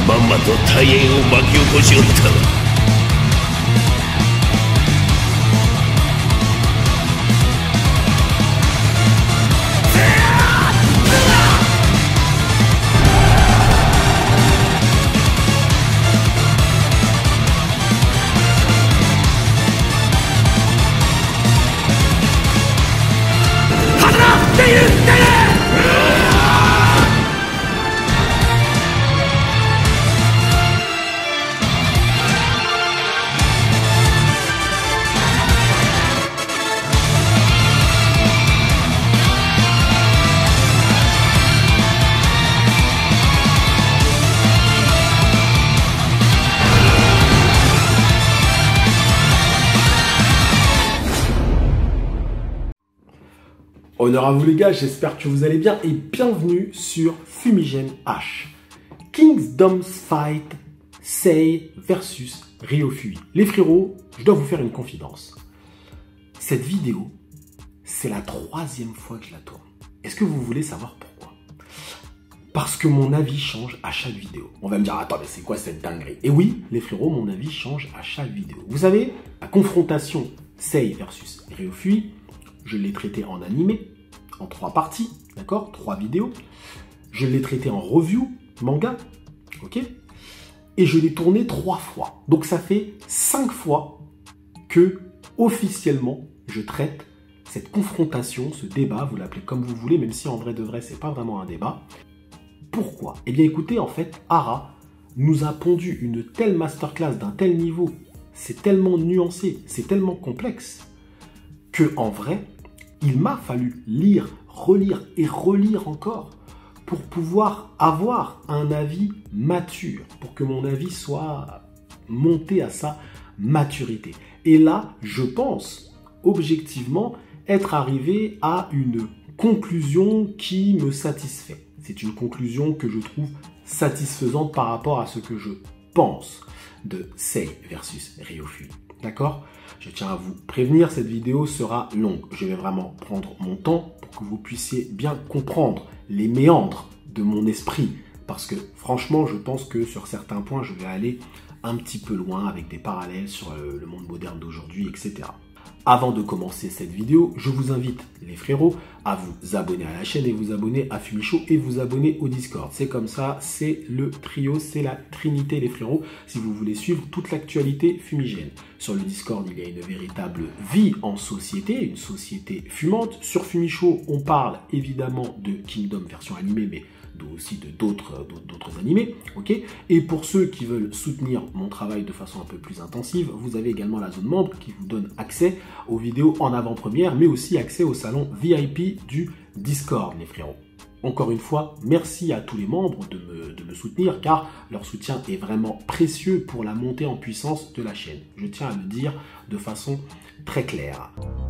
まんまと大変を巻き起こしおったわ。 Honneur à vous les gars, j'espère que vous allez bien et bienvenue sur Fumigène H. Kingdom's Fight, Sei versus Ryofui. Les frérots, je dois vous faire une confidence. Cette vidéo, c'est la 3e fois que je la tourne. Est-ce que vous voulez savoir pourquoi? Parce que mon avis change à chaque vidéo. On va me dire, attends, mais c'est quoi cette dinguerie? Et oui, les frérots, mon avis change à chaque vidéo. Vous savez, la confrontation Sei versus Ryofui, je l'ai traité en animé, en 3 parties, d'accord, 3 vidéos. Je l'ai traité en review, manga, ok. Et je l'ai tourné 3 fois. Donc ça fait 5 fois que, officiellement, je traite cette confrontation, ce débat, vous l'appelez comme vous voulez, même si en vrai de vrai, c'est pas vraiment un débat. Pourquoi? Eh bien écoutez, en fait, Hara nous a pondu une telle masterclass d'un tel niveau, c'est tellement nuancé, c'est tellement complexe, que en vrai, il m'a fallu lire, relire et relire encore pour pouvoir avoir un avis mature, pour que mon avis soit monté à sa maturité. Et là, je pense, objectivement, être arrivé à une conclusion qui me satisfait. C'est une conclusion que je trouve satisfaisante par rapport à ce que je pense de Sei versus Ryofui. D'accord? Je tiens à vous prévenir, cette vidéo sera longue. Je vais vraiment prendre mon temps pour que vous puissiez bien comprendre les méandres de mon esprit. Parce que franchement, je pense que sur certains points, je vais aller un petit peu loin avec des parallèles sur le monde moderne d'aujourd'hui, etc. Avant de commencer cette vidéo, je vous invite, les frérots, à vous abonner à la chaîne et vous abonner à Fumichaud et vous abonner au Discord. C'est comme ça, c'est le trio, c'est la trinité, les frérots, si vous voulez suivre toute l'actualité fumigène. Sur le Discord, il y a une véritable vie en société, une société fumante. Sur Fumichaud, on parle évidemment de Kingdom version animée, mais aussi de d'autres animés, ok. Et pour ceux qui veulent soutenir mon travail de façon un peu plus intensive, vous avez également la zone membre qui vous donne accès aux vidéos en avant-première, mais aussi accès au salon VIP du Discord, les frérots. Encore une fois, merci à tous les membres de me soutenir, car leur soutien est vraiment précieux pour la montée en puissance de la chaîne. Je tiens à le dire de façon très claire.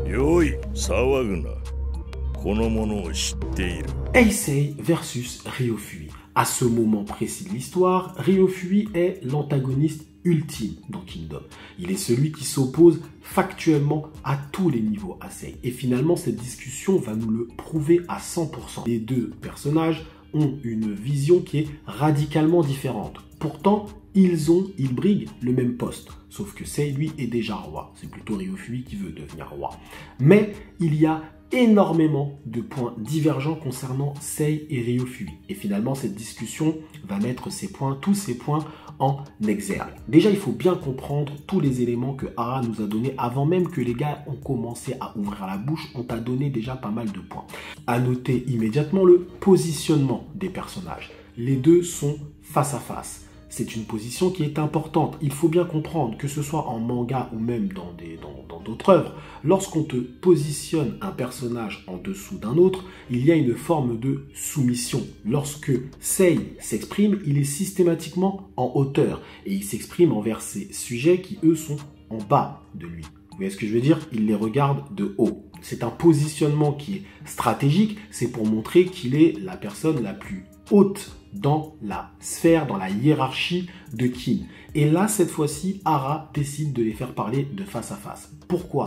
Heisei versus Ryofui. À ce moment précis de l'histoire, Ryofui est l'antagoniste ultime dans Kingdom. Il est celui qui s'oppose factuellement à tous les niveaux à Sei. Et finalement, cette discussion va nous le prouver à 100%. Les deux personnages ont une vision qui est radicalement différente. Pourtant, ils briguent le même poste. Sauf que Sei, lui, est déjà roi. C'est plutôt Ryofui qui veut devenir roi. Mais il y a énormément de points divergents concernant Sei et Ryofui. Et finalement, cette discussion va mettre tous ces points en exergue. Déjà, il faut bien comprendre tous les éléments que Hara nous a donnés avant même que les gars ont commencé à ouvrir la bouche. On t'a donné déjà pas mal de points. À noter immédiatement le positionnement des personnages. Les deux sont face à face. C'est une position qui est importante. Il faut bien comprendre, que ce soit en manga ou même dans d'autres œuvres, lorsqu'on te positionne un personnage en dessous d'un autre, il y a une forme de soumission. Lorsque Sei s'exprime, il est systématiquement en hauteur et il s'exprime envers ces sujets qui, eux, sont en bas de lui. Vous voyez ce que je veux dire? Il les regarde de haut. C'est un positionnement qui est stratégique, c'est pour montrer qu'il est la personne la plus haute dans la sphère, dans la hiérarchie de Kin. Et là, cette fois-ci, Hara décide de les faire parler de face à face. Pourquoi?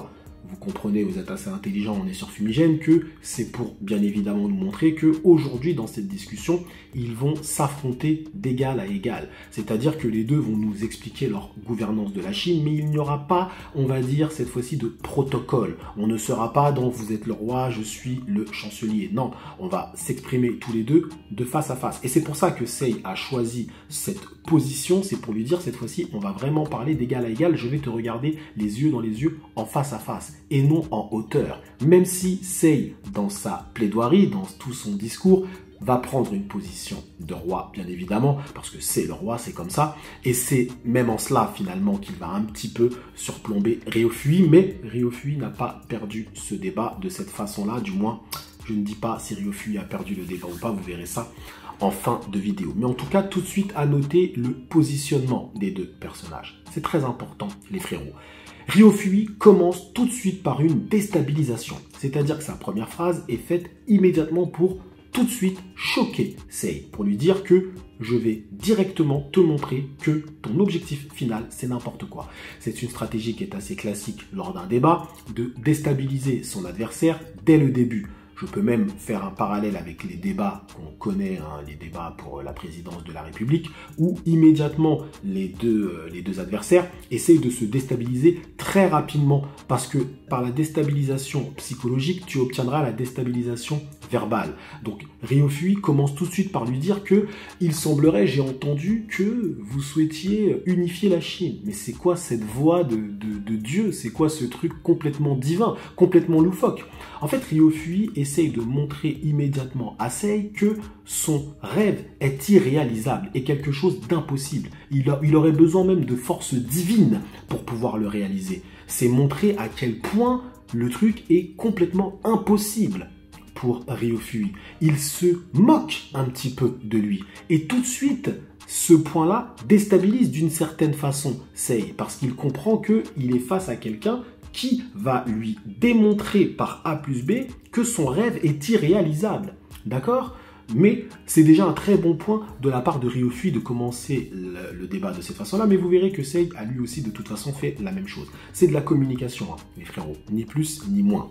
vous comprenez, vous êtes assez intelligent, on est sur Fumigène, que c'est pour bien évidemment nous montrer qu'aujourd'hui, dans cette discussion, ils vont s'affronter d'égal à égal. C'est-à-dire que les deux vont nous expliquer leur gouvernance de la Chine, mais il n'y aura pas, on va dire, cette fois-ci de protocole. On ne sera pas dans « vous êtes le roi, je suis le chancelier ». Non, on va s'exprimer tous les deux de face à face. Et c'est pour ça que Sei a choisi cette position, c'est pour lui dire cette fois-ci, on va vraiment parler d'égal à égal, je vais te regarder les yeux dans les yeux en face à face et non en hauteur. Même si Sei, dans sa plaidoirie, dans tout son discours, va prendre une position de roi, bien évidemment, parce que c'est le roi, c'est comme ça, et c'est même en cela, finalement, qu'il va un petit peu surplomber Ryofui, mais Ryofui n'a pas perdu ce débat de cette façon-là, du moins, je ne dis pas si Ryofui a perdu le débat ou pas, vous verrez ça en fin de vidéo. Mais en tout cas, tout de suite à noter le positionnement des deux personnages. C'est très important, les frérots. Ryofui commence tout de suite par une déstabilisation, c'est-à-dire que sa première phrase est faite immédiatement pour tout de suite choquer Sei, pour lui dire que je vais directement te montrer que ton objectif final, c'est n'importe quoi. C'est une stratégie qui est assez classique lors d'un débat, de déstabiliser son adversaire dès le début. Je peux même faire un parallèle avec les débats qu'on connaît, hein, les débats pour la présidence de la République, où immédiatement les deux adversaires essayent de se déstabiliser très rapidement, parce que par la déstabilisation psychologique, tu obtiendras la déstabilisation verbale. Donc Ryofui commence tout de suite par lui dire que il semblerait, j'ai entendu, que vous souhaitiez unifier la Chine. Mais c'est quoi cette voix de Dieu? C'est quoi ce truc complètement divin, complètement loufoque? En fait, Ryofui essaye de montrer immédiatement à Sei que son rêve est irréalisable et quelque chose d'impossible. Il aurait besoin même de force divine pour pouvoir le réaliser. C'est montrer à quel point le truc est complètement impossible pour Ryofui. Il se moque un petit peu de lui. Et tout de suite, ce point-là déstabilise d'une certaine façon Sei, parce qu'il comprend qu'il est face à quelqu'un qui va lui démontrer par A plus B que son rêve est irréalisable. D'accord ? Mais c'est déjà un très bon point de la part de Ryofui de commencer le débat de cette façon-là, mais vous verrez que Sei a lui aussi de toute façon fait la même chose. C'est de la communication, hein, les frérots, ni plus ni moins.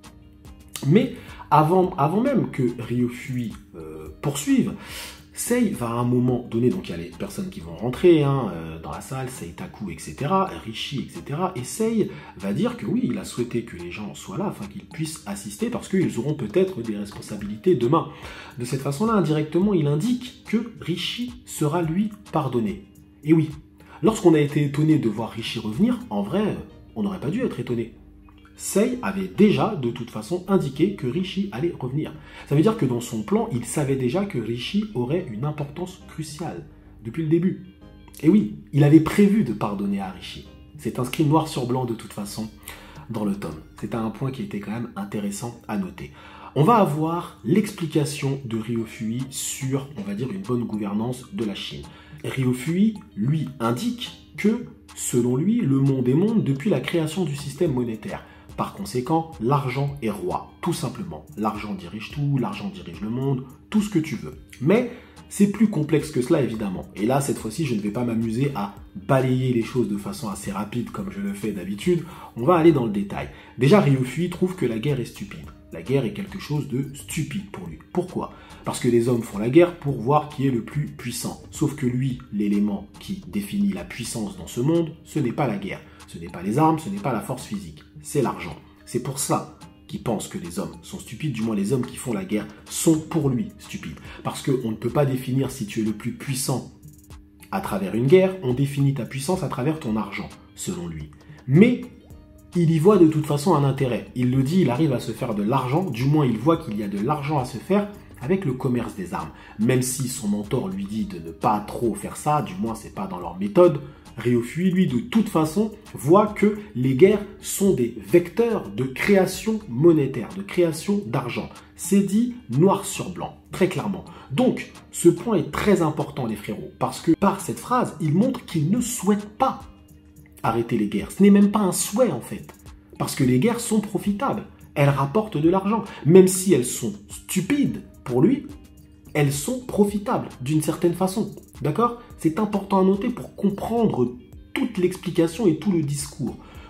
Mais avant même que Ryofui poursuive, Sei va à un moment donné, donc il y a les personnes qui vont rentrer dans la salle, Seitaku, etc., Rishi, etc., et Sei va dire que oui, il a souhaité que les gens soient là afin qu'ils puissent assister parce qu'ils auront peut-être des responsabilités demain. De cette façon-là, indirectement, il indique que Rishi sera lui pardonné. Et oui, lorsqu'on a été étonné de voir Rishi revenir, en vrai, on n'aurait pas dû être étonné. Sei avait déjà, de toute façon, indiqué que Rishi allait revenir. Ça veut dire que dans son plan, il savait déjà que Rishi aurait une importance cruciale, depuis le début. Et oui, il avait prévu de pardonner à Rishi. C'est inscrit noir sur blanc, de toute façon, dans le tome. C'est un point qui était quand même intéressant à noter. On va avoir l'explication de Ryofui sur, on va dire, une bonne gouvernance de la Chine. Ryofui, lui, indique que, selon lui, le monde est monde depuis la création du système monétaire. Par conséquent, l'argent est roi, tout simplement. L'argent dirige tout, l'argent dirige le monde, tout ce que tu veux. Mais c'est plus complexe que cela, évidemment. Et là, cette fois-ci, je ne vais pas m'amuser à balayer les choses de façon assez rapide comme je le fais d'habitude. On va aller dans le détail. Déjà, Ryofui trouve que la guerre est stupide. La guerre est quelque chose de stupide pour lui. Pourquoi ? Parce que les hommes font la guerre pour voir qui est le plus puissant. Sauf que lui, l'élément qui définit la puissance dans ce monde, ce n'est pas la guerre. Ce n'est pas les armes, ce n'est pas la force physique. C'est l'argent. C'est pour ça qu'il pense que les hommes sont stupides. Du moins, les hommes qui font la guerre sont pour lui stupides. Parce qu'on ne peut pas définir si tu es le plus puissant à travers une guerre. On définit ta puissance à travers ton argent, selon lui. Mais il y voit de toute façon un intérêt. Il le dit, il arrive à se faire de l'argent. Du moins, il voit qu'il y a de l'argent à se faire avec le commerce des armes. Même si son mentor lui dit de ne pas trop faire ça, du moins, c'est pas dans leur méthode, Ryofui, lui, de toute façon, voit que les guerres sont des vecteurs de création monétaire, de création d'argent. C'est dit noir sur blanc, très clairement. Donc, ce point est très important, les frérots, parce que par cette phrase, il montre qu'il ne souhaite pas arrêter les guerres. Ce n'est même pas un souhait, en fait, parce que les guerres sont profitables. Elles rapportent de l'argent. Même si elles sont stupides, pour lui, elles sont profitables, d'une certaine façon. D'accord ? C'est important à noter pour comprendre toute l'explication et tout le discours.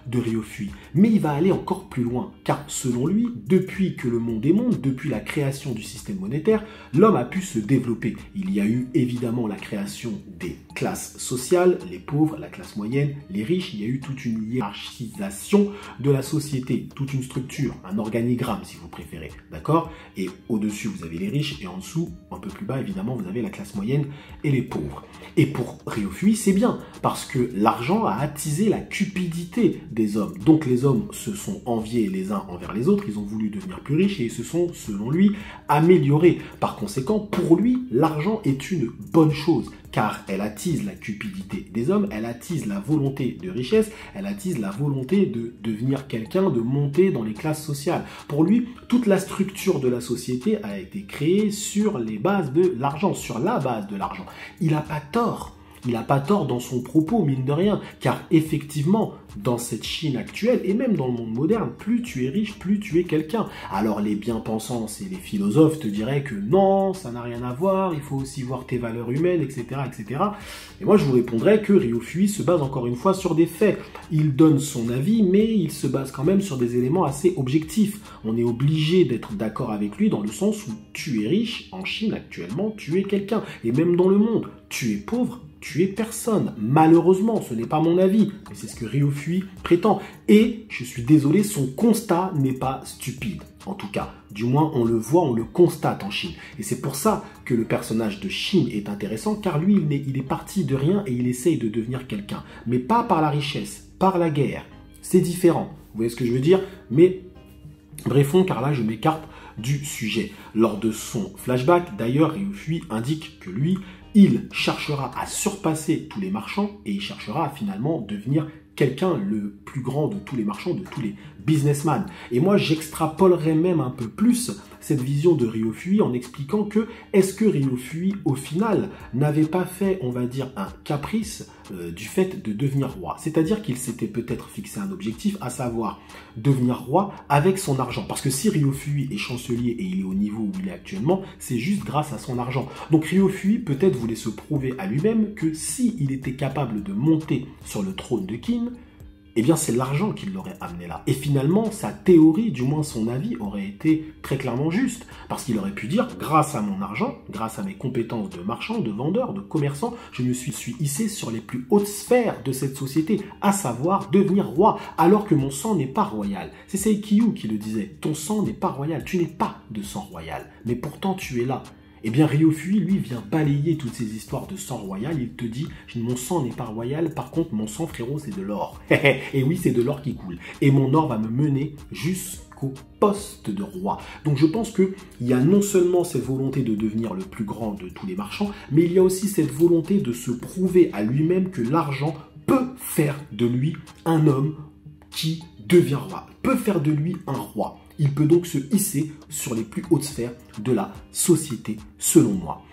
de Ryofui. Mais il va aller encore plus loin, car selon lui, depuis que le monde est monde, depuis la création du système monétaire, l'homme a pu se développer. Il y a eu évidemment la création des classes sociales, les pauvres, la classe moyenne, les riches. Il y a eu toute une hiérarchisation de la société, toute une structure, un organigramme si vous préférez, d'accord? Et au-dessus, vous avez les riches, et en dessous, un peu plus bas, évidemment, vous avez la classe moyenne et les pauvres. Et pour Ryofui, c'est bien, parce que l'argent a attisé la cupidité des hommes. Donc les hommes se sont enviés les uns envers les autres, ils ont voulu devenir plus riches et ils se sont, selon lui, améliorés. Par conséquent, pour lui, l'argent est une bonne chose, car elle attise la cupidité des hommes, elle attise la volonté de richesse, elle attise la volonté de devenir quelqu'un, de monter dans les classes sociales. Pour lui, toute la structure de la société a été créée sur les bases de l'argent, sur la base de l'argent. Il n'a pas tort. Il n'a pas tort dans son propos, mine de rien, car effectivement, dans cette Chine actuelle, et même dans le monde moderne, plus tu es riche, plus tu es quelqu'un. Alors les bien-pensants et les philosophes te diraient que non, ça n'a rien à voir, il faut aussi voir tes valeurs humaines, etc., etc. Et moi je vous répondrais que Ryofui se base encore une fois sur des faits. Il donne son avis, mais il se base quand même sur des éléments assez objectifs. On est obligé d'être d'accord avec lui dans le sens où tu es riche, en Chine actuellement, tu es quelqu'un. Et même dans le monde, tu es pauvre, tu es personne. Malheureusement, ce n'est pas mon avis, mais c'est ce que Ryofui prétend. Et, je suis désolé, son constat n'est pas stupide. En tout cas, du moins on le voit, on le constate en Chine. Et c'est pour ça que le personnage de Chine est intéressant, car lui, il est parti de rien et il essaye de devenir quelqu'un. Mais pas par la richesse, par la guerre. C'est différent. Vous voyez ce que je veux dire? Mais brefons, car là je m'écarte du sujet. Lors de son flashback, d'ailleurs, Ryofui indique que lui, il cherchera à surpasser tous les marchands et il cherchera à finalement devenir quelqu'un le plus grand de tous les marchands, de tous les businessmen. Et moi, j'extrapolerais même un peu plus cette vision de Ryofui en expliquant que est-ce que Ryofui, au final, n'avait pas fait, on va dire, un caprice du fait de devenir roi. C'est-à-dire qu'il s'était peut-être fixé un objectif, à savoir devenir roi avec son argent. Parce que si Ryofui est chancelier et il est au niveau où il est actuellement, c'est juste grâce à son argent. Donc Ryofui peut-être voulait se prouver à lui-même que s'il était capable de monter sur le trône de Qin, eh bien c'est l'argent qui l'aurait amené là. Et finalement, sa théorie, du moins son avis, aurait été très clairement juste. Parce qu'il aurait pu dire, grâce à mon argent, grâce à mes compétences de marchand, de vendeur, de commerçant, je me suis hissé sur les plus hautes sphères de cette société, à savoir devenir roi, alors que mon sang n'est pas royal. C'est Seikiyu qui le disait, ton sang n'est pas royal, tu n'es pas de sang royal, mais pourtant tu es là. Eh bien, Ryofui, lui, vient balayer toutes ces histoires de sang royal. Il te dit, mon sang n'est pas royal, par contre, mon sang, frérot, c'est de l'or. Et oui, c'est de l'or qui coule. Et mon or va me mener jusqu'au poste de roi. Donc, je pense qu'il y a non seulement cette volonté de devenir le plus grand de tous les marchands, mais il y a aussi cette volonté de se prouver à lui-même que l'argent peut faire de lui un homme qui devient roi, peut faire de lui un roi. Il peut donc se hisser sur les plus hautes sphères de la société, selon moi.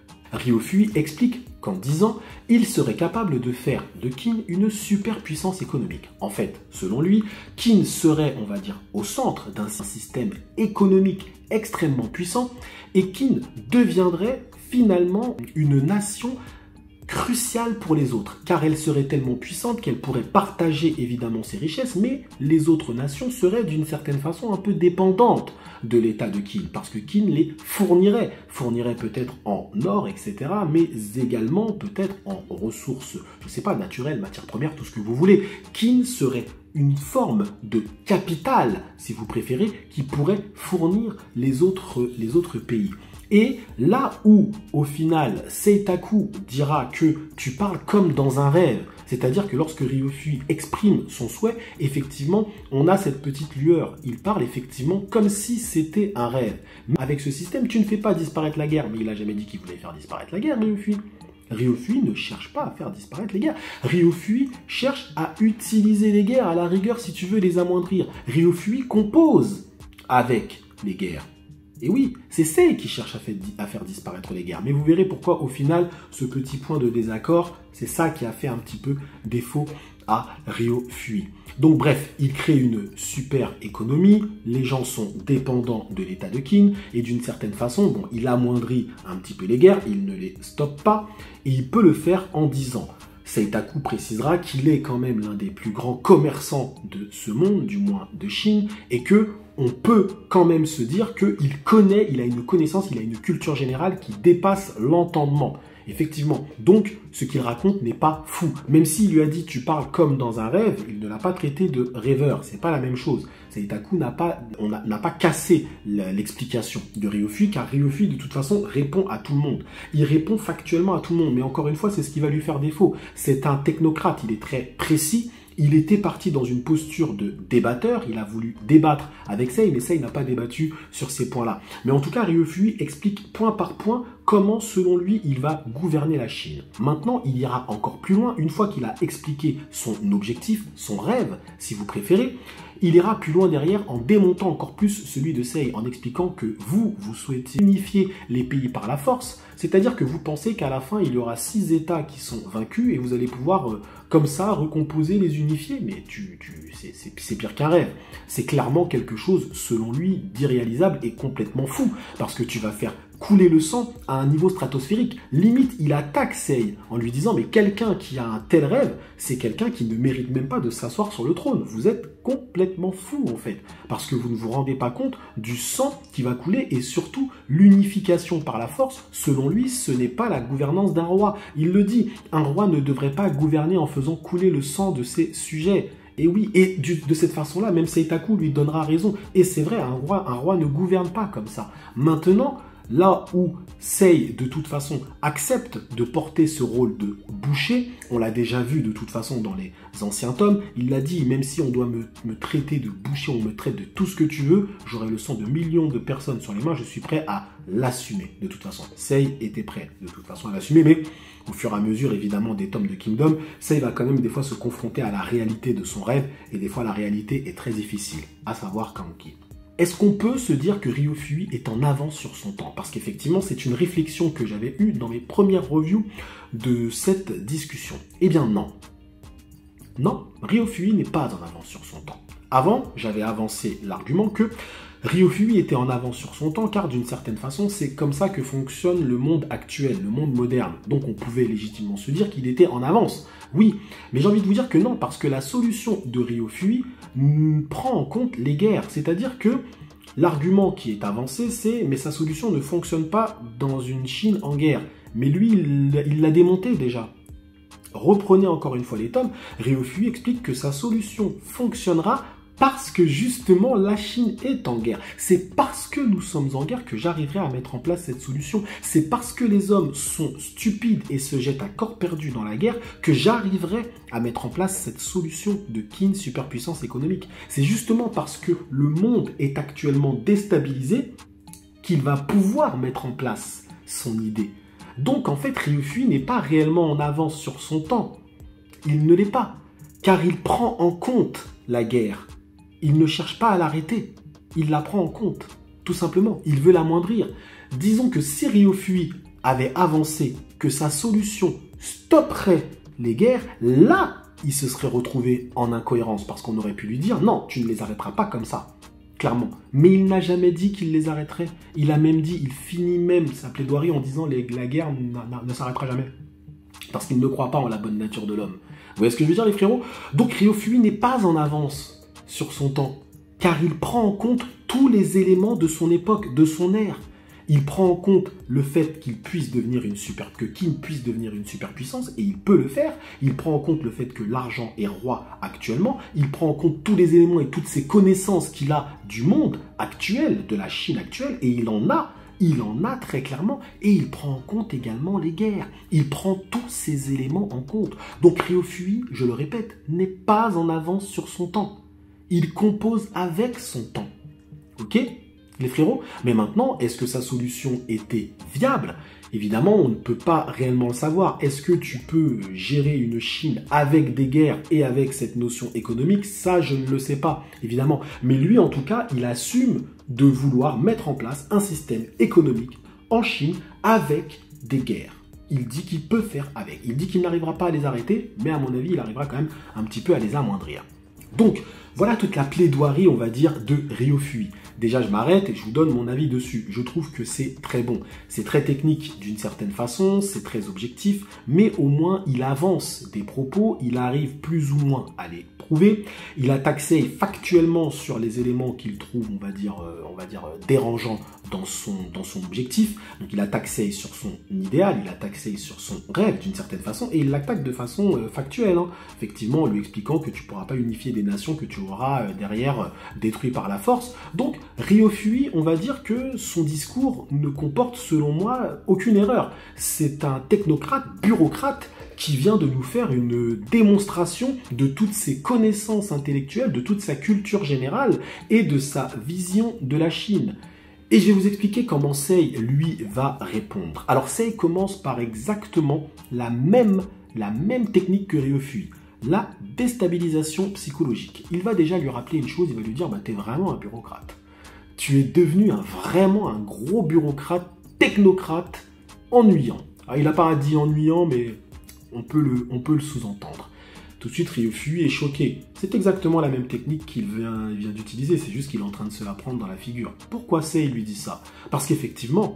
Ryofui explique qu'en 10 ans, il serait capable de faire de Qin une superpuissance économique. En fait, selon lui, Qin serait, on va dire, au centre d'un système économique extrêmement puissant et Qin deviendrait finalement une nation cruciale pour les autres, car elle serait tellement puissante qu'elle pourrait partager évidemment ses richesses, mais les autres nations seraient d'une certaine façon un peu dépendantes de l'état de Qin, parce que Qin les fournirait peut-être en or, etc., mais également peut-être en ressources, je ne sais pas, naturelles, matières premières, tout ce que vous voulez. Qin serait une forme de capital, si vous préférez, qui pourrait fournir les autres pays. Et là où, au final, Seitaku dira que tu parles comme dans un rêve, c'est-à-dire que lorsque Ryofui exprime son souhait, effectivement, on a cette petite lueur. Il parle effectivement comme si c'était un rêve. Mais avec ce système, tu ne fais pas disparaître la guerre. Mais il n'a jamais dit qu'il voulait faire disparaître la guerre, Ryofui. Ryofui ne cherche pas à faire disparaître les guerres. Ryofui cherche à utiliser les guerres, à la rigueur, si tu veux les amoindrir. Ryofui compose avec les guerres. Et oui, c'est Sei qui cherche à faire disparaître les guerres. Mais vous verrez pourquoi, au final, ce petit point de désaccord, c'est ça qui a fait un petit peu défaut à Ryofui. Donc bref, il crée une super économie, les gens sont dépendants de l'état de Qin, et d'une certaine façon, bon, il amoindrit un petit peu les guerres, il ne les stoppe pas, et il peut le faire en 10 ans. Seitaku précisera qu'il est quand même l'un des plus grands commerçants de ce monde, du moins de Chine, et que on peut quand même se dire qu'il connaît, il a une connaissance, il a une culture générale qui dépasse l'entendement. Effectivement, donc ce qu'il raconte n'est pas fou. Même s'il lui a dit tu parles comme dans un rêve, il ne l'a pas traité de rêveur. C'est pas la même chose. Seitaku n'a pas cassé l'explication de Ryofui, car Ryofui de toute façon répond à tout le monde. Il répond factuellement à tout le monde, mais encore une fois c'est ce qui va lui faire défaut. C'est un technocrate, il est très précis. Il était parti dans une posture de débatteur, il a voulu débattre avec Sei, mais Sei n'a pas débattu sur ces points-là. Mais en tout cas, Ryofui explique point par point comment, selon lui, il va gouverner la Chine. Maintenant, il ira encore plus loin, une fois qu'il a expliqué son objectif, son rêve, si vous préférez, il ira plus loin derrière en démontant encore plus celui de Sei, en expliquant que vous souhaitez unifier les pays par la force, c'est-à-dire que vous pensez qu'à la fin, il y aura 6 États qui sont vaincus et vous allez pouvoir, comme ça, recomposer, les unifier. Mais c'est pire qu'un rêve. C'est clairement quelque chose, selon lui, d'irréalisable et complètement fou, parce que tu vas faire couler le sang à un niveau stratosphérique. Limite, il attaque Sei en lui disant « Mais quelqu'un qui a un tel rêve, c'est quelqu'un qui ne mérite même pas de s'asseoir sur le trône. Vous êtes complètement fou, en fait, parce que vous ne vous rendez pas compte du sang qui va couler et surtout l'unification par la force. Selon lui, ce n'est pas la gouvernance d'un roi. Il le dit, un roi ne devrait pas gouverner en faisant couler le sang de ses sujets. » Et oui, et de cette façon-là, même Seitaku lui donnera raison. Et c'est vrai, un roi ne gouverne pas comme ça. Maintenant, là où Sei, de toute façon, accepte de porter ce rôle de boucher, on l'a déjà vu de toute façon dans les anciens tomes, il l'a dit, même si on doit me traiter de boucher, on me traite de tout ce que tu veux, j'aurai le sang de millions de personnes sur les mains, je suis prêt à l'assumer, de toute façon. Sei était prêt, de toute façon, à l'assumer, mais au fur et à mesure, évidemment, des tomes de Kingdom, Sei va quand même des fois se confronter à la réalité de son rêve, et des fois la réalité est très difficile, à savoir Kanki. Est-ce qu'on peut se dire que Ryofui est en avance sur son temps? Parce qu'effectivement, c'est une réflexion que j'avais eue dans mes premières reviews de cette discussion. Eh bien non. Non, Ryofui n'est pas en avance sur son temps. Avant, j'avais avancé l'argument que Ryofui était en avance sur son temps, car d'une certaine façon, c'est comme ça que fonctionne le monde actuel, le monde moderne. Donc on pouvait légitimement se dire qu'il était en avance. Oui, mais j'ai envie de vous dire que non, parce que la solution de Ryofui prend en compte les guerres. C'est-à-dire que l'argument qui est avancé, c'est « mais sa solution ne fonctionne pas dans une Chine en guerre ». Mais lui, il l'a démonté déjà. Reprenez encore une fois les tomes, Ryofui explique que sa solution fonctionnera parce que justement la Chine est en guerre. C'est parce que nous sommes en guerre que j'arriverai à mettre en place cette solution. C'est parce que les hommes sont stupides et se jettent à corps perdu dans la guerre que j'arriverai à mettre en place cette solution de Qin superpuissance économique. C'est justement parce que le monde est actuellement déstabilisé qu'il va pouvoir mettre en place son idée. Donc en fait, Ryofui n'est pas réellement en avance sur son temps. Il ne l'est pas, car il prend en compte la guerre. Il ne cherche pas à l'arrêter, il la prend en compte, tout simplement. Il veut l'amoindrir. Disons que si Ryofui avait avancé que sa solution stopperait les guerres, là, il se serait retrouvé en incohérence, parce qu'on aurait pu lui dire « Non, tu ne les arrêteras pas comme ça ». Clairement. Mais il n'a jamais dit qu'il les arrêterait. Il a même dit, il finit même sa plaidoirie en disant « La guerre ne s'arrêtera jamais ». Parce qu'il ne croit pas en la bonne nature de l'homme. Vous voyez ce que je veux dire, les frérots? Donc Ryofui n'est pas en avance sur son temps, car il prend en compte tous les éléments de son époque, de son ère. Il prend en compte le fait qu'il puisse devenir que Qin puisse devenir une superpuissance, et il peut le faire. Il prend en compte le fait que l'argent est roi actuellement. Il prend en compte tous les éléments et toutes ces connaissances qu'il a du monde actuel, de la Chine actuelle, et il en a très clairement, et il prend en compte également les guerres. Il prend tous ces éléments en compte. Donc Ryofui, je le répète, n'est pas en avance sur son temps. Il compose avec son temps. Ok, les frérots? Mais maintenant, est-ce que sa solution était viable? Évidemment, on ne peut pas réellement le savoir. Est-ce que tu peux gérer une Chine avec des guerres et avec cette notion économique? Ça, je ne le sais pas, évidemment. Mais lui, en tout cas, il assume de vouloir mettre en place un système économique en Chine avec des guerres. Il dit qu'il peut faire avec. Il dit qu'il n'arrivera pas à les arrêter, mais à mon avis, il arrivera quand même un petit peu à les amoindrir. Donc, voilà toute la plaidoirie, on va dire, de Ryofui. Déjà, je m'arrête et je vous donne mon avis dessus. Je trouve que c'est très bon. C'est très technique d'une certaine façon, c'est très objectif, mais au moins, il avance des propos, il arrive plus ou moins à les prouver. Il attaque Sei factuellement sur les éléments qu'il trouve, on va dire dérangeants dans son objectif. Donc, il attaque Sei sur son idéal, il attaque Sei sur son rêve d'une certaine façon, et il l'attaque de façon factuelle, hein. Effectivement, en lui expliquant que tu ne pourras pas unifier des nations que tu auras derrière détruites par la force. Donc, Ryofui, on va dire que son discours ne comporte, selon moi, aucune erreur. C'est un technocrate, bureaucrate, qui vient de nous faire une démonstration de toutes ses connaissances intellectuelles, de toute sa culture générale et de sa vision de la Chine. Et je vais vous expliquer comment Sei, lui, va répondre. Alors, Sei commence par exactement la même technique que Ryofui. La déstabilisation psychologique. Il va déjà lui rappeler une chose, il va lui dire, t'es vraiment un bureaucrate. Tu es devenu vraiment un gros bureaucrate, technocrate, ennuyant. Alors, il n'a pas dit ennuyant, mais on peut le sous-entendre. Tout de suite, Ryofui est choqué. C'est exactement la même technique qu'il vient d'utiliser, c'est juste qu'il est en train de se la prendre dans la figure. Pourquoi Sei lui dit ça? Parce qu'effectivement,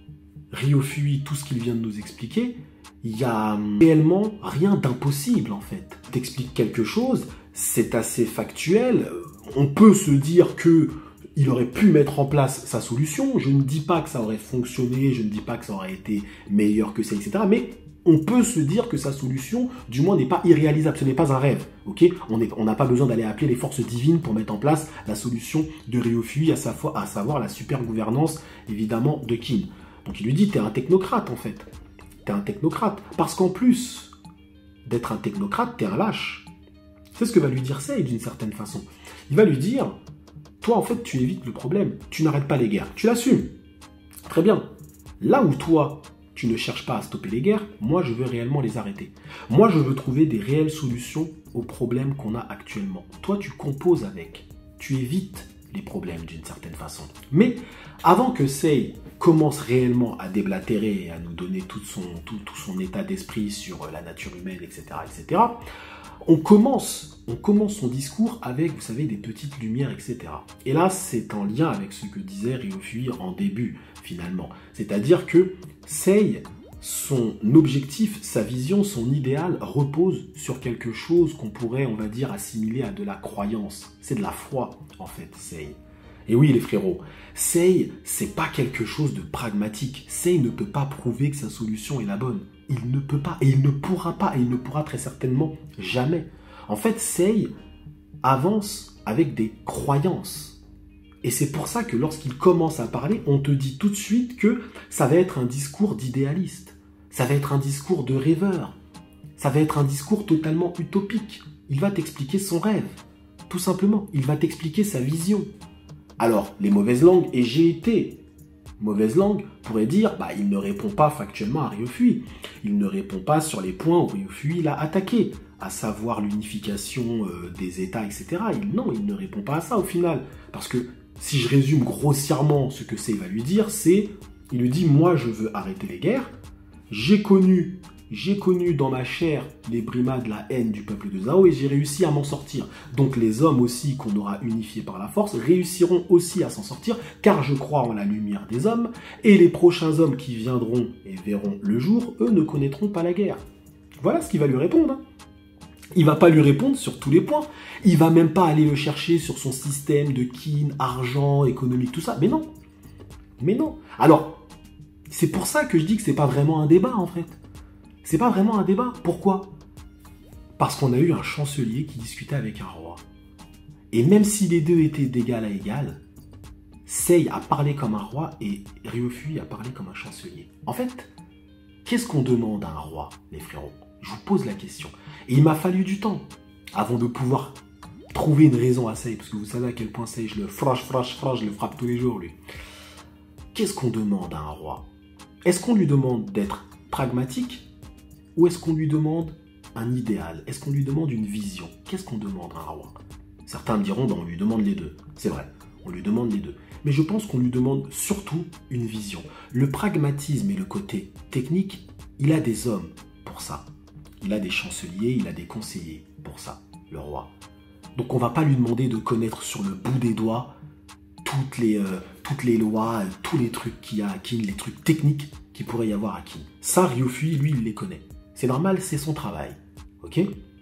Ryofui, tout ce qu'il vient de nous expliquer, il n'y a réellement rien d'impossible en fait. T'expliques quelque chose, c'est assez factuel, on peut se dire que il aurait pu mettre en place sa solution, je ne dis pas que ça aurait fonctionné, je ne dis pas que ça aurait été meilleur que ça, etc. Mais on peut se dire que sa solution, du moins, n'est pas irréalisable, ce n'est pas un rêve, ok? On n'a pas besoin d'aller appeler les forces divines pour mettre en place la solution de Ryofui, à savoir la super gouvernance, évidemment, de Qin. Donc il lui dit, t'es un technocrate en fait. T'es un technocrate. Parce qu'en plus d'être un technocrate, t'es un lâche. C'est ce que va lui dire Sei d'une certaine façon. Il va lui dire, toi en fait tu évites le problème. Tu n'arrêtes pas les guerres. Tu l'assumes. Très bien. Là où toi, tu ne cherches pas à stopper les guerres, moi je veux réellement les arrêter. Moi je veux trouver des réelles solutions aux problèmes qu'on a actuellement. Toi tu composes avec. Tu évites les problèmes d'une certaine façon. Mais avant que Sei commence réellement à déblatérer et à nous donner tout son état d'esprit sur la nature humaine, etc., etc., on commence son discours avec, vous savez, des petites lumières, etc. Et là, c'est en lien avec ce que disait Ryofui en début, finalement. C'est-à-dire que Sei, son objectif, sa vision, son idéal repose sur quelque chose qu'on pourrait, on va dire, assimiler à de la croyance. C'est de la foi, en fait, Sei. Et oui, les frérots, Sei, c'est pas quelque chose de pragmatique. Sei ne peut pas prouver que sa solution est la bonne. Il ne peut pas, et il ne pourra pas, et il ne pourra très certainement jamais. En fait, Sei avance avec des croyances. Et c'est pour ça que lorsqu'il commence à parler, on te dit tout de suite que ça va être un discours d'idéaliste. Ça va être un discours de rêveur. Ça va être un discours totalement utopique. Il va t'expliquer son rêve. Tout simplement, il va t'expliquer sa vision. Alors, les mauvaises langues, et j'ai été mauvaise langue, pourrait dire, il ne répond pas factuellement à Ryofui. Il ne répond pas sur les points où Ryofui l'a attaqué, à savoir l'unification des États, etc. Non, il ne répond pas à ça au final. Parce que, si je résume grossièrement ce que Sei va lui dire, c'est, il lui dit, moi je veux arrêter les guerres, j'ai connu dans ma chair les brimades, la haine du peuple de Zhao et j'ai réussi à m'en sortir. Donc les hommes aussi qu'on aura unifiés par la force réussiront aussi à s'en sortir car je crois en la lumière des hommes et les prochains hommes qui viendront et verront le jour, eux ne connaîtront pas la guerre. Voilà ce qu'il va lui répondre. Hein. Il va pas lui répondre sur tous les points. Il va même pas aller le chercher sur son système de Qin, argent, économique, tout ça. Mais non. Mais non. Alors, c'est pour ça que je dis que c'est pas vraiment un débat en fait. C'est pas vraiment un débat. Pourquoi? Parce qu'on a eu un chancelier qui discutait avec un roi. Et même si les deux étaient d'égal à égal, Sei a parlé comme un roi et Ryofui a parlé comme un chancelier. En fait, qu'est-ce qu'on demande à un roi, les frérots? Je vous pose la question. Et il m'a fallu du temps avant de pouvoir trouver une raison à Sei, parce que vous savez à quel point Sei, je le je le frappe tous les jours, lui. Qu'est-ce qu'on demande à un roi? Est-ce qu'on lui demande d'être pragmatique ou est-ce qu'on lui demande un idéal? Est-ce qu'on lui demande une vision? Qu'est-ce qu'on demande à un roi? Certains me diront, on lui demande les deux. C'est vrai, on lui demande les deux. Mais je pense qu'on lui demande surtout une vision. Le pragmatisme et le côté technique, il a des hommes pour ça. Il a des chanceliers, il a des conseillers pour ça, le roi. Donc on va pas lui demander de connaître sur le bout des doigts toutes les lois, tous les trucs qu'il y a à Kin, les trucs techniques qu'il pourrait y avoir à Kin. Ça, Ryofui, lui, il les connaît. C'est normal, c'est son travail. Ok?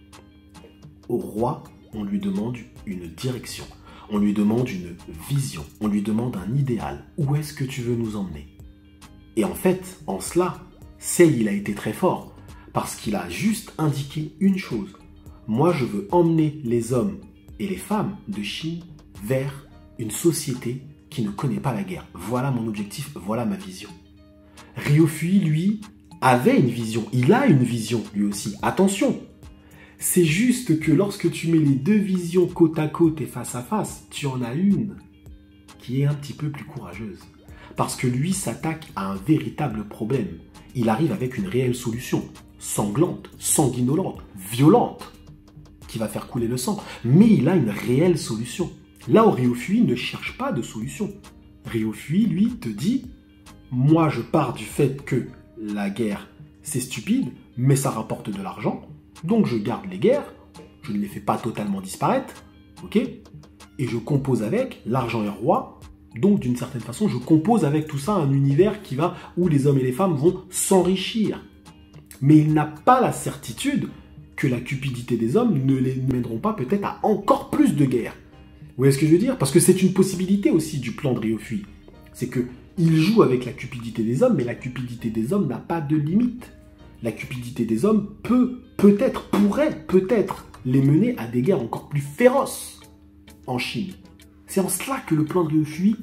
Au roi, on lui demande une direction. On lui demande une vision. On lui demande un idéal. Où est-ce que tu veux nous emmener? Et en fait, en cela, Sei, il a été très fort. Parce qu'il a juste indiqué une chose. Moi, je veux emmener les hommes et les femmes de Chine vers une société qui ne connaît pas la guerre. Voilà mon objectif, voilà ma vision. Ryofui, lui, avait une vision. Il a une vision, lui aussi. Attention, c'est juste que lorsque tu mets les deux visions côte à côte et face à face, tu en as une qui est un petit peu plus courageuse. Parce que lui s'attaque à un véritable problème. Il arrive avec une réelle solution, sanglante, sanguinolente, violente, qui va faire couler le sang. Mais il a une réelle solution. Là où Ryofui ne cherche pas de solution. Ryofui, lui, te dit, moi je pars du fait que la guerre, c'est stupide, mais ça rapporte de l'argent. Donc je garde les guerres, je ne les fais pas totalement disparaître, ok? Et je compose avec, l'argent est roi, donc d'une certaine façon, je compose avec tout ça un univers où les hommes et les femmes vont s'enrichir. Mais il n'a pas la certitude que la cupidité des hommes ne les mèneront pas peut-être à encore plus de guerres. Vous voyez ce que je veux dire? Parce que c'est une possibilité aussi du plan de Ryofui. C'est qu'il joue avec la cupidité des hommes, mais la cupidité des hommes n'a pas de limite. La cupidité des hommes pourrait peut-être les mener à des guerres encore plus féroces en Chine. C'est en cela que le plan de Ryofui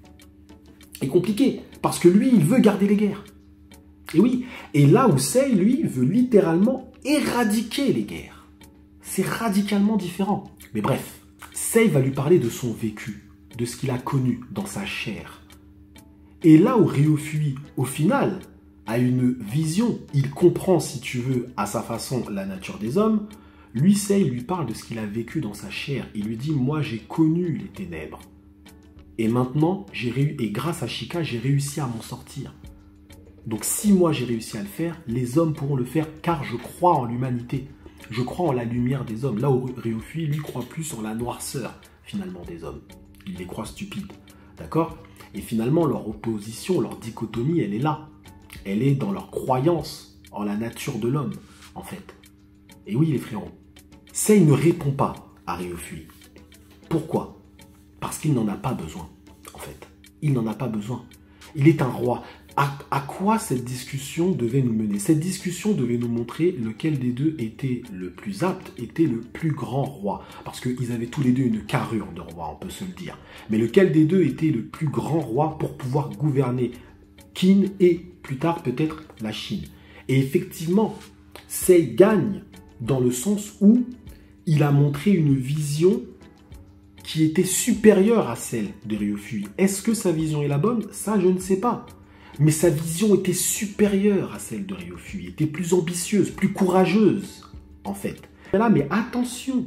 est compliqué. Parce que lui, il veut garder les guerres. Et oui, et là où Sei, lui, veut littéralement éradiquer les guerres. C'est radicalement différent. Mais bref, Sei va lui parler de son vécu, de ce qu'il a connu dans sa chair. Et là où Ryofui, au final, a une vision, il comprend, si tu veux, à sa façon, la nature des hommes, lui, Sei lui parle de ce qu'il a vécu dans sa chair. Il lui dit, moi, j'ai connu les ténèbres. Et maintenant, et grâce à Sheikah, j'ai réussi à m'en sortir. Donc si moi, j'ai réussi à le faire, les hommes pourront le faire, car je crois en l'humanité. Je crois en la lumière des hommes. Là où Ryofui, lui, croit plus en la noirceur, finalement, des hommes. Il les croit stupides. D'accord? Et finalement, leur opposition, leur dichotomie, elle est là. Elle est dans leur croyance en la nature de l'homme, en fait. Et oui, les frérots, Sei ne répond pas à Ryofui. Pourquoi? Parce qu'il n'en a pas besoin, en fait. Il n'en a pas besoin. Il est un roi. À quoi cette discussion devait nous mener? Cette discussion devait nous montrer lequel des deux était le plus apte, était le plus grand roi. Parce qu'ils avaient tous les deux une carrure de roi, on peut se le dire. Mais lequel des deux était le plus grand roi pour pouvoir gouverner Qin et plus tard peut-être la Chine? Et effectivement, Sei gagne dans le sens où il a montré une vision qui était supérieure à celle de Ryofui. Est-ce que sa vision est la bonne? Ça, je ne sais pas. Mais sa vision était supérieure à celle de Ryofui, était plus ambitieuse, plus courageuse, en fait. Là, mais attention,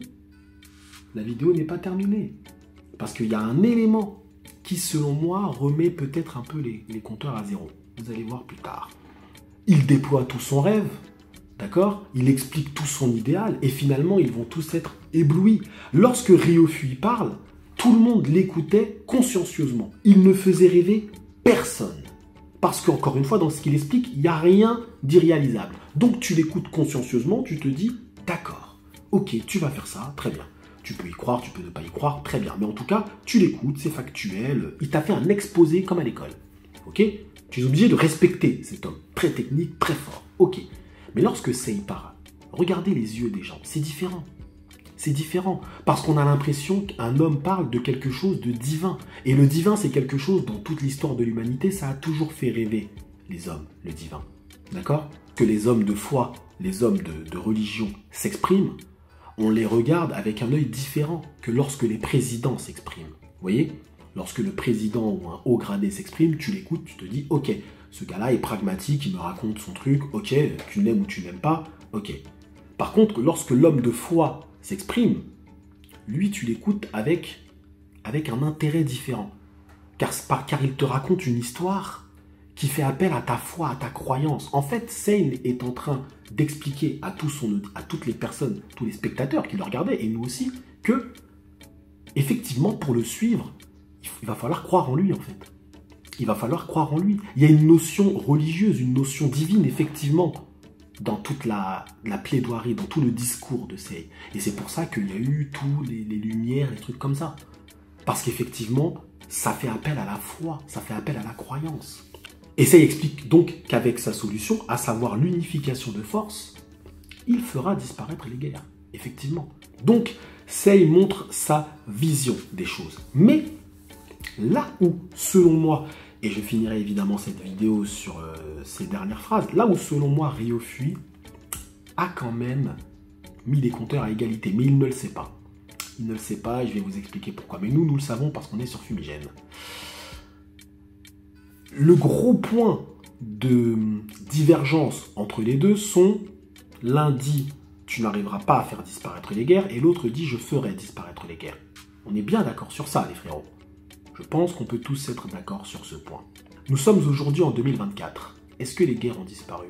la vidéo n'est pas terminée. Parce qu'il y a un élément qui, selon moi, remet peut-être un peu les compteurs à zéro. Vous allez voir plus tard. Il déploie tout son rêve, d'accord? Il explique tout son idéal, et finalement, ils vont tous être éblouis. Lorsque Ryofui parle, tout le monde l'écoutait consciencieusement. Il ne faisait rêver personne. Parce qu'encore une fois, dans ce qu'il explique, il n'y a rien d'irréalisable. Donc tu l'écoutes consciencieusement, tu te dis, d'accord, ok, tu vas faire ça, très bien. Tu peux y croire, tu peux ne pas y croire, très bien. Mais en tout cas, tu l'écoutes, c'est factuel. Il t'a fait un exposé comme à l'école. Ok? Tu es obligé de respecter cet homme. Très technique, très fort. Ok. Mais lorsque Sei parle, regardez les yeux des gens, c'est différent. C'est différent, parce qu'on a l'impression qu'un homme parle de quelque chose de divin. Et le divin, c'est quelque chose, dans toute l'histoire de l'humanité, ça a toujours fait rêver les hommes, le divin. D'accord? Que les hommes de foi, les hommes de religion s'expriment, on les regarde avec un œil différent que lorsque les présidents s'expriment. Vous voyez? Lorsque le président ou un haut gradé s'exprime, tu l'écoutes, tu te dis, ok, ce gars-là est pragmatique, il me raconte son truc, ok, tu l'aimes ou tu l'aimes pas, ok. Par contre, lorsque l'homme de foi s'exprime, lui, tu l'écoutes avec un intérêt différent. Car il te raconte une histoire qui fait appel à ta foi, à ta croyance. En fait, Sei est en train d'expliquer à toutes les personnes, tous les spectateurs qui le regardaient, et nous aussi, que, effectivement, pour le suivre, il va falloir croire en lui, en fait. Il va falloir croire en lui. Il y a une notion religieuse, une notion divine, effectivement, dans toute la plaidoirie, dans tout le discours de Sei. Et c'est pour ça qu'il y a eu tous les lumières, les trucs comme ça. Parce qu'effectivement, ça fait appel à la foi, ça fait appel à la croyance. Et Sei explique donc qu'avec sa solution, à savoir l'unification de force, il fera disparaître les guerres, effectivement. Donc, Sei montre sa vision des choses. Mais, là où, selon moi, et je finirai évidemment cette vidéo sur ces dernières phrases, là où, selon moi, Ryofui a quand même mis les compteurs à égalité, mais il ne le sait pas. Il ne le sait pas et je vais vous expliquer pourquoi. Mais nous le savons parce qu'on est sur Fumigène. Le gros point de divergence entre les deux sont, l'un dit tu n'arriveras pas à faire disparaître les guerres et l'autre dit je ferai disparaître les guerres. On est bien d'accord sur ça les frérots. Je pense qu'on peut tous être d'accord sur ce point. Nous sommes aujourd'hui en 2024. Est-ce que les guerres ont disparu?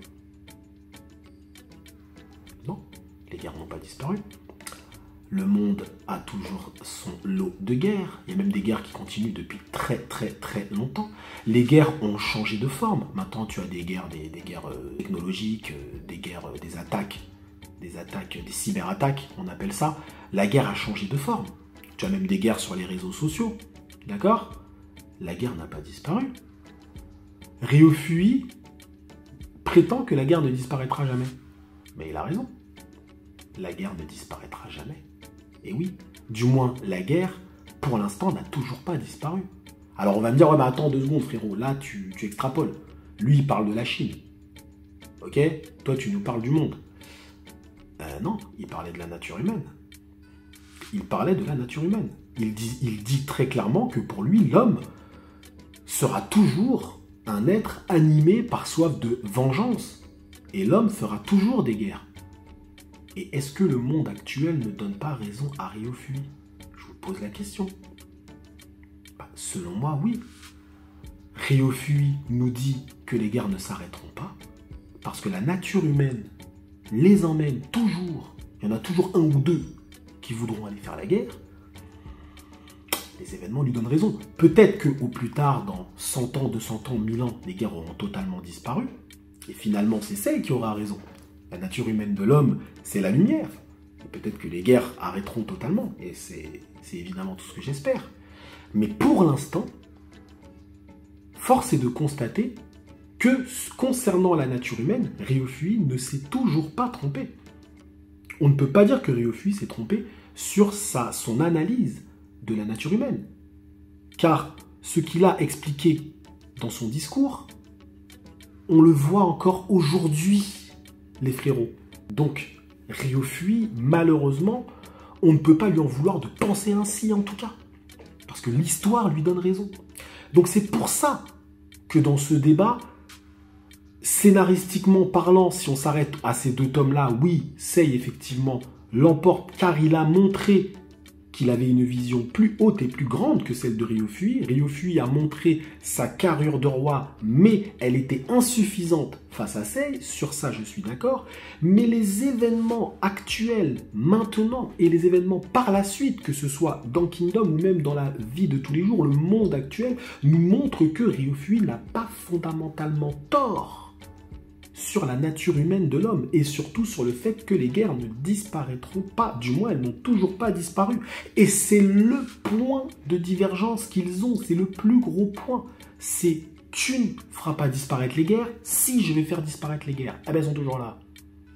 Non, les guerres n'ont pas disparu. Le monde a toujours son lot de guerres. Il y a même des guerres qui continuent depuis très longtemps. Les guerres ont changé de forme. Maintenant, tu as des guerres, des guerres technologiques, des guerres, des attaques, des cyberattaques, on appelle ça. La guerre a changé de forme. Tu as même des guerres sur les réseaux sociaux. D'accord? La guerre n'a pas disparu. Ryofui prétend que la guerre ne disparaîtra jamais. Mais il a raison. La guerre ne disparaîtra jamais. Et oui, du moins, la guerre, pour l'instant, n'a toujours pas disparu. Alors on va me dire, ouais, mais attends 2 secondes, frérot, là, tu extrapoles. Lui, il parle de la Chine. Ok? Toi, tu nous parles du monde. Non, il parlait de la nature humaine. Il parlait de la nature humaine. Il dit très clairement que pour lui, l'homme sera toujours un être animé par soif de vengeance. Et l'homme fera toujours des guerres. Et est-ce que le monde actuel ne donne pas raison à Ryofui? Je vous pose la question. Selon moi, oui. Ryofui nous dit que les guerres ne s'arrêteront pas, parce que la nature humaine les emmène toujours. Il y en a toujours 1 ou 2 qui voudront aller faire la guerre. Les événements lui donnent raison. Peut-être qu'au plus tard, dans 100 ans, 200 ans, 1000 ans, les guerres auront totalement disparu. Et finalement, c'est celle qui aura raison. La nature humaine de l'homme, c'est la lumière. Peut-être que les guerres arrêteront totalement. Et c'est évidemment tout ce que j'espère. Mais pour l'instant, force est de constater que concernant la nature humaine, Ryofui ne s'est toujours pas trompé. On ne peut pas dire que Ryofui s'est trompé sur son analyse de la nature humaine. Car ce qu'il a expliqué dans son discours, on le voit encore aujourd'hui, les frérots. Donc, Ryofui, malheureusement, on ne peut pas lui en vouloir de penser ainsi en tout cas. Parce que l'histoire lui donne raison. Donc c'est pour ça que dans ce débat, scénaristiquement parlant, si on s'arrête à ces 2 tomes-là, oui, Sei effectivement l'emporte car il a montré qu'il avait une vision plus haute et plus grande que celle de Ryofui. Ryofui a montré sa carrure de roi, mais elle était insuffisante face à Sei. Sur ça, je suis d'accord. Mais les événements actuels, maintenant, et les événements par la suite, que ce soit dans Kingdom ou même dans la vie de tous les jours, le monde actuel, nous montre que Ryofui n'a pas fondamentalement tort sur la nature humaine de l'homme et surtout sur le fait que les guerres ne disparaîtront pas, du moins elles n'ont toujours pas disparu. Et c'est le point de divergence qu'ils ont, c'est le plus gros point. C'est tu ne feras pas disparaître les guerres, si je vais faire disparaître les guerres. Eh bien elles sont toujours là.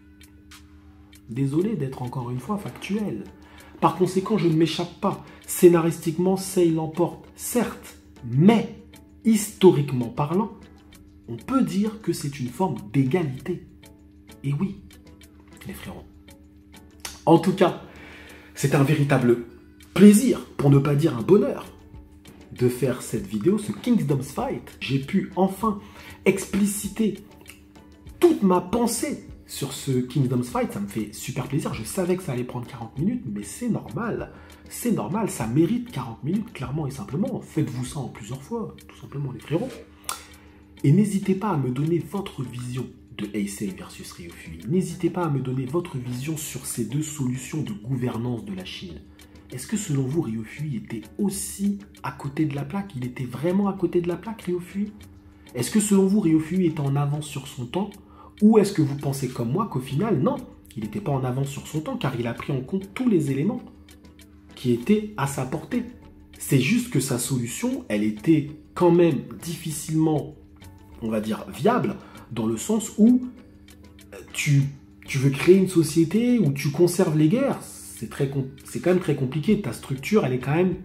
Désolé d'être encore une fois factuel. Par conséquent, je ne m'échappe pas. Scénaristiquement, Sei l'emporte, certes, mais historiquement parlant, on peut dire que c'est une forme d'égalité. Et oui, les frérots. En tout cas, c'est un véritable plaisir, pour ne pas dire un bonheur, de faire cette vidéo, ce Kingdom's Fight. J'ai pu enfin expliciter toute ma pensée sur ce Kingdom's Fight. Ça me fait super plaisir. Je savais que ça allait prendre 40 minutes, mais c'est normal. C'est normal, ça mérite 40 minutes, clairement et simplement. Faites-vous ça en plusieurs fois, tout simplement, les frérots. Et n'hésitez pas à me donner votre vision de Heisei versus Ryofui. N'hésitez pas à me donner votre vision sur ces 2 solutions de gouvernance de la Chine. est-ce que selon vous, Ryofui était aussi à côté de la plaque? Il était vraiment à côté de la plaque, Ryofui? Est-ce que selon vous, Ryofui était en avance sur son temps? Ou est-ce que vous pensez comme moi qu'au final, non, il n'était pas en avance sur son temps car il a pris en compte tous les éléments qui étaient à sa portée? C'est juste que sa solution, elle était quand même difficilement, on va dire, viable, dans le sens où tu veux créer une société où tu conserves les guerres. C'est quand même très compliqué. Ta structure, elle est quand même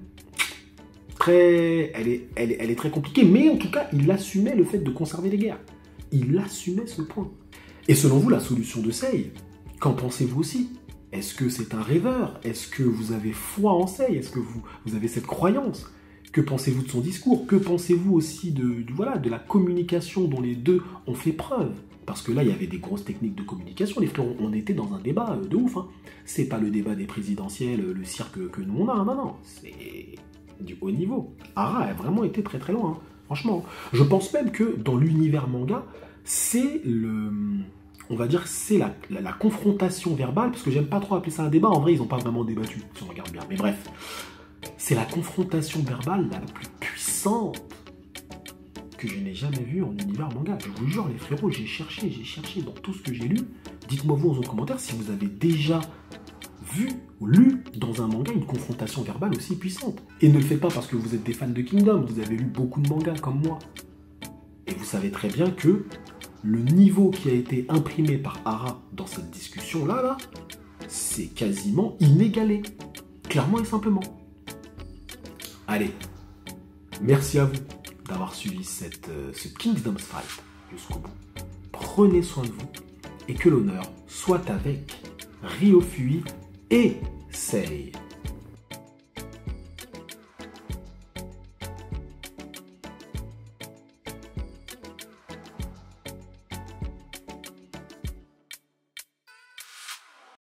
elle est très compliquée. Mais en tout cas, il assumait le fait de conserver les guerres. Il assumait ce point. Et selon vous, la solution de Sei, qu'en pensez-vous aussi? Est-ce que c'est un rêveur? Est-ce que vous avez foi en Sei? Est-ce que vous avez cette croyance? Que pensez-vous de son discours? Que pensez-vous aussi de la communication dont les deux ont fait preuve? Parce que là, il y avait des grosses techniques de communication. Les frères, on était dans un débat de ouf. Hein. C'est pas le débat des présidentielles, le cirque que nous on a. Non. C'est du haut niveau. Ara a vraiment été très très loin. Hein. Franchement. Je pense même que dans l'univers manga, c'est on va dire, c'est la confrontation verbale, parce que j'aime pas trop appeler ça un débat. En vrai, ils n'ont pas vraiment débattu, si on regarde bien. Mais bref, c'est la confrontation verbale la plus puissante que je n'ai jamais vue en univers manga. Je vous jure, les frérots, j'ai cherché dans tout ce que j'ai lu. Dites-moi vous en commentaire si vous avez déjà vu ou lu dans un manga une confrontation verbale aussi puissante. Et ne le faites pas parce que vous êtes des fans de Kingdom, vous avez lu beaucoup de mangas comme moi. Et vous savez très bien que le niveau qui a été imprimé par Ara dans cette discussion-là, c'est quasiment inégalé. Clairement et simplement. Allez, merci à vous d'avoir suivi ce Kingdom Fight jusqu'au bout. Prenez soin de vous et que l'honneur soit avec Ryofui et Sei.